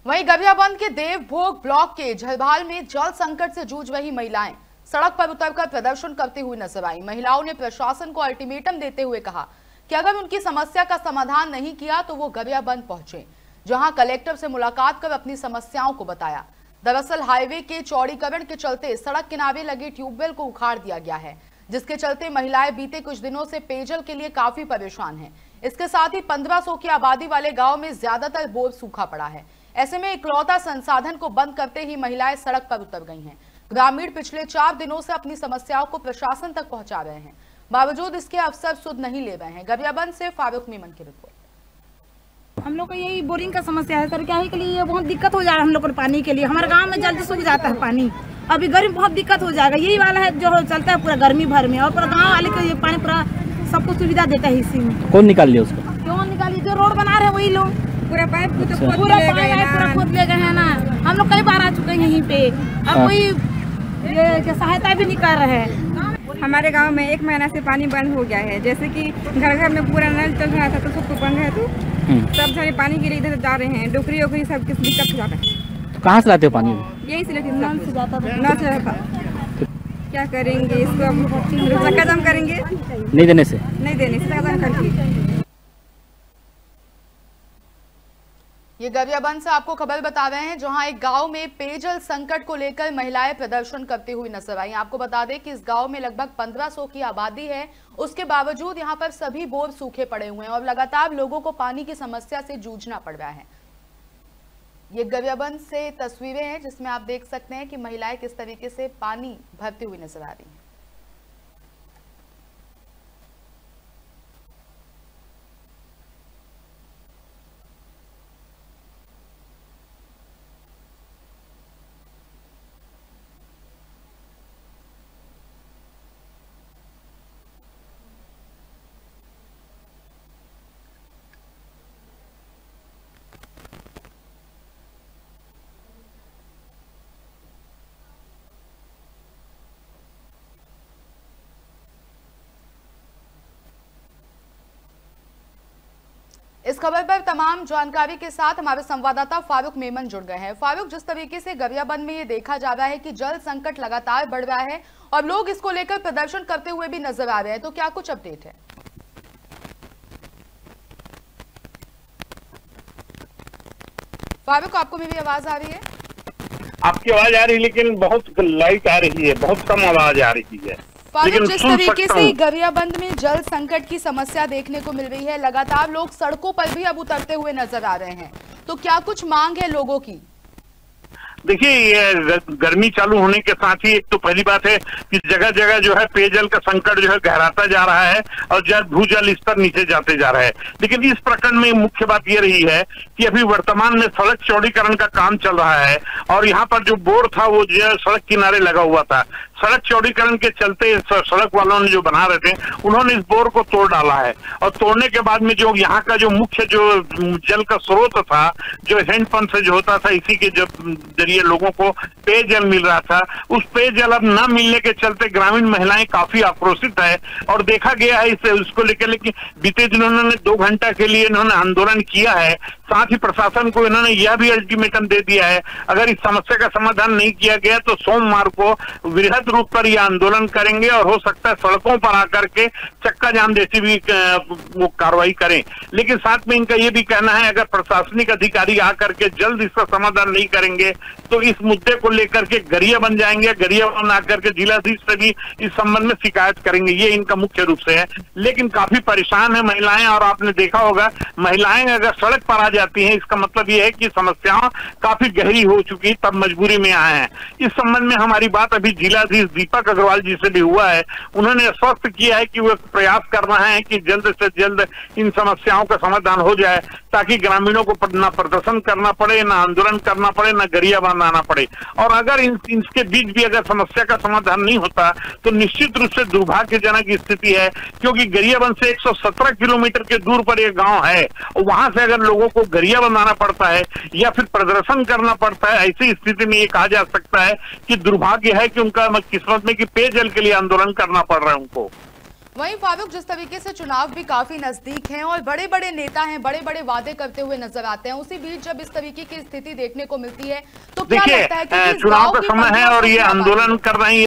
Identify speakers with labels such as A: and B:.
A: वहीं गरियाबंद के देवभोग ब्लॉक के झलभाल में जल संकट से जूझ रही महिलाएं सड़क पर उतरकर प्रदर्शन करते हुए नजर आई। महिलाओं ने प्रशासन को अल्टीमेटम देते हुए कहा कि अगर उनकी समस्या का समाधान नहीं किया तो वो गरियाबंद पहुंचे, जहां कलेक्टर से मुलाकात कर अपनी समस्याओं को बताया। दरअसल हाईवे के चौड़ीकरण के चलते सड़क किनारे लगे ट्यूबवेल को उखाड़ दिया गया है, जिसके चलते महिलाएं बीते कुछ दिनों से पेयजल के लिए काफी परेशान हैं। इसके साथ ही 1500 की आबादी वाले गांव में ज्यादातर बोर सूखा पड़ा है। ऐसे में इकलौता संसाधन को बंद करते ही महिलाएं सड़क पर उतर गई हैं। ग्रामीण पिछले 4 दिनों से अपनी समस्याओं को प्रशासन तक पहुंचा रहे हैं, बावजूद इसके अफसर सुध नहीं ले रहे हैं। गरियाबंद से फारूक मेमन की रिपोर्ट।
B: हम लोग को यही बोरिंग का समस्या है सर, क्या है के लिए बहुत दिक्कत हो जा रहा है हम लोग को पानी के लिए। हमारे गांव में जल्दी सूख जाता है पानी, अभी गर्मी बहुत दिक्कत हो जाएगा। यही वाला है जो चलता है पूरा गर्मी भर में, और पूरा गाँव वाले को ये पानी पूरा सबको सुविधा देता है। इसी में
C: कौन निकाल लिया उसको?
B: क्यों निकालिए? जो रोड बना रहे वही लोग पूरा पाइप पूरा खोद ले गए हैं ना। हम लोग कई बार आ चुके हैं यहीं पे, अब कोई सहायता भी नहीं कर रहे हैं।
D: हमारे गांव में 1 महीना से पानी बंद हो गया है। जैसे कि घर घर में पूरा नल चल रहा था तो सबको बंद है, तो सब जने पानी के लिए इधर जा रहे हैं। डोकरी ओकरी सब किस दिक्कत हो जाता है।
C: तो कहाँ से लाते हो पानी?
D: यही से लेते नल से जाता था। क्या करेंगे इसको? चक्का जाम करेंगे?
C: नहीं देने से
D: चक्का जाम करके।
A: ये गरियाबंद से आपको खबर बता रहे हैं, जहां एक गांव में पेयजल संकट को लेकर महिलाएं प्रदर्शन करती हुई नजर आई। आपको बता दें कि इस गांव में लगभग 1500 की आबादी है। उसके बावजूद यहां पर सभी बोर सूखे पड़े हुए हैं और लगातार लोगों को पानी की समस्या से जूझना पड़ रहा है। ये गरियाबंद से तस्वीरें हैं जिसमें आप देख सकते हैं कि महिलाएं किस तरीके से पानी भरती हुई नजर आ रही हैं। इस खबर पर तमाम जानकारी के साथ हमारे संवाददाता फारूक मेमन जुड़ गए हैं। फारूक, जिस तरीके से गरियाबंद में ये देखा जा रहा है कि जल संकट लगातार बढ़ रहा है और लोग इसको लेकर प्रदर्शन करते हुए भी नजर आ रहे हैं, तो क्या कुछ अपडेट है? फारूक, आपको मेरी आवाज आ रही है?
E: आपकी आवाज आ रही है, लेकिन बहुत लाइट आ रही है, बहुत कम आवाज आ रही है।
A: फारूक, जिस तरीके से गरियाबंद में जल संकट की समस्या देखने को मिल रही है, लगातार लोग सड़कों पर भी अब उतरते हुए नजर आ रहे हैं, तो क्या कुछ मांग है लोगों की?
E: देखिए, ये गर्मी चालू होने के साथ ही एक तो पहली बात है कि जगह जगह जो है पेयजल का संकट जो है गहराता जा रहा है और भूजल स्तर नीचे जाते जा रहा है। लेकिन इस प्रकरण में मुख्य बात ये रही है कि अभी वर्तमान में सड़क चौड़ीकरण का काम चल रहा है और यहाँ पर जो बोर था वो जो सड़क किनारे लगा हुआ था। सड़क चौड़ीकरण के चलते सड़क वालों ने जो बना रहे थे उन्होंने इस बोर को तोड़ डाला है और तोड़ने के बाद में जो यहाँ का जो मुख्य जो जल का स्रोत था, जो हैंडपंप से जो होता था, इसी के जरिए लोगों को पेयजल मिल रहा था, उस पेयजल अब न मिलने के चलते ग्रामीण महिलाएं काफी आक्रोशित है और देखा गया है इसे उसको लेकर कि बीते दिनों उन्होंने 2 घंटा के लिए इन्होंने आंदोलन किया है। साथ ही प्रशासन को इन्होंने यह भी अल्टीमेटम दे दिया है, अगर इस समस्या का समाधान नहीं किया गया तो सोमवार को वृहद रूप पर यह आंदोलन करेंगे और हो सकता है सड़कों पर आकर के चक्का जाम जैसी भी वो कार्रवाई करें। लेकिन साथ में इनका ये भी कहना है, अगर प्रशासनिक अधिकारी आकर के जल्द इसका समाधान नहीं करेंगे तो इस मुद्दे को लेकर के गरियाबंद जाएंगे, गरियाबंद आकर के जिलाधीश से भी इस संबंध में शिकायत करेंगे। ये इनका मुख्य रूप से है। लेकिन काफी परेशान है महिलाएं और आपने देखा होगा महिलाएं अगर सड़क पर आ जाती हैं इसका मतलब ये है कि समस्याएं काफी गहरी हो चुकी, तब मजबूरी में आए हैं। इस संबंध में हमारी बात अभी जिलाधीश दीपक अग्रवाल जी से भी हुआ है। उन्होंने स्पष्ट किया है कि वो प्रयास कर रहे हैं कि जल्द से जल्द इन समस्याओं का समाधान हो जाए ताकि ग्रामीणों को ना प्रदर्शन करना पड़े, ना आंदोलन करना पड़े, ना गरियाबंद आना पड़े। और अगर इसके बीच भी अगर समस्या का समाधान नहीं होता तो निश्चित रूप से दुर्भाग्यजनक स्थिति है, क्योंकि गरियाबंद से 117 किलोमीटर के दूर पर यह गांव है और वहां से अगर लोगों को गरियाबंद आना पड़ता है या फिर प्रदर्शन करना पड़ता है, ऐसी स्थिति में ये कहा जा सकता है कि दुर्भाग्य है कि उनका किस्मत में कि पेयजल के लिए आंदोलन करना पड़ रहा है उनको।
A: वहीं फारूक, जिस तरीके से चुनाव भी काफी नजदीक हैं और बड़े बड़े नेता हैं, बड़े बड़े वादे करते हुए नजर आते हैं, उसी बीच जब इस तरीके की स्थिति देखने को मिलती है तो क्या लगता है कि
E: चुनाव का समय है और ये आंदोलन कर रही है